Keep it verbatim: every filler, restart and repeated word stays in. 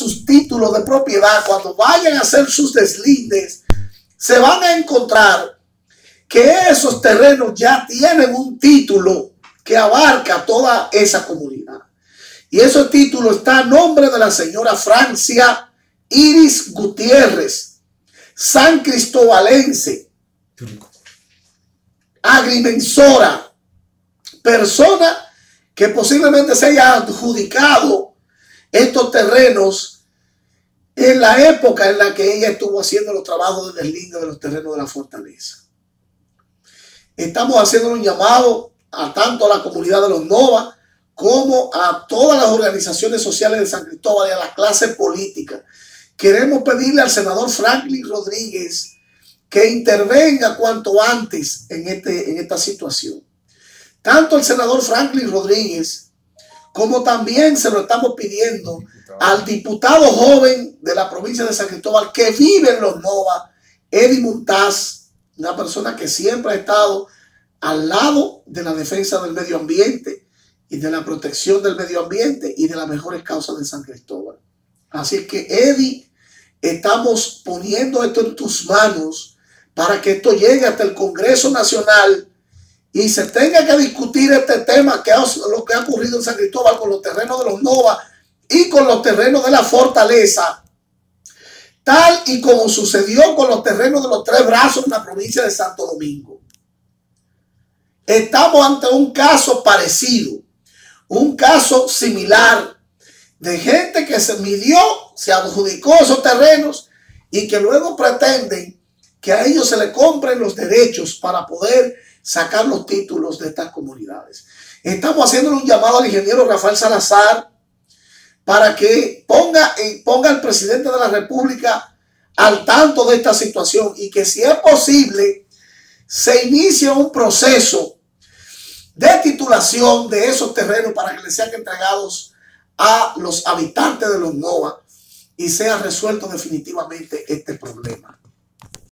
sus títulos de propiedad, cuando vayan a hacer sus deslindes, se van a encontrar que esos terrenos ya tienen un título que abarca toda esa comunidad. Y ese título está a nombre de la señora Francia Iris Gutiérrez, san cristobalense, agrimensora, persona que posiblemente se haya adjudicado estos terrenos en la época en la que ella estuvo haciendo los trabajos de deslinde de los terrenos de la fortaleza. Estamos haciendo un llamado a tanto a la comunidad de los Nova como a todas las organizaciones sociales de San Cristóbal y a la clase política. Queremos pedirle al senador Franklin Rodríguez que intervenga cuanto antes en, este, en esta situación. Tanto el senador Franklin Rodríguez como también se lo estamos pidiendo al diputado joven de la provincia de San Cristóbal que vive en los Nova, Eddie Montaz, una persona que siempre ha estado al lado de la defensa del medio ambiente y de la protección del medio ambiente y de las mejores causas de San Cristóbal. Así es que, Eddie, estamos poniendo esto en tus manos para que esto llegue hasta el Congreso Nacional y se tenga que discutir este tema, que es lo que ha ocurrido en San Cristóbal con los terrenos de los Nova y con los terrenos de la fortaleza, tal y como sucedió con los terrenos de los Tres Brazos en la provincia de Santo Domingo. Estamos ante un caso parecido, un caso similar de gente que se midió, se adjudicó esos terrenos y que luego pretenden que a ellos se le compren los derechos para poder sacar los títulos de estas comunidades. Estamos haciendo un llamado al ingeniero Rafael Salazar para que ponga, ponga al presidente de la República al tanto de esta situación y que, si es posible, se inicie un proceso de titulación de esos terrenos para que les sean entregados a los habitantes de los Nova y sea resuelto definitivamente este problema.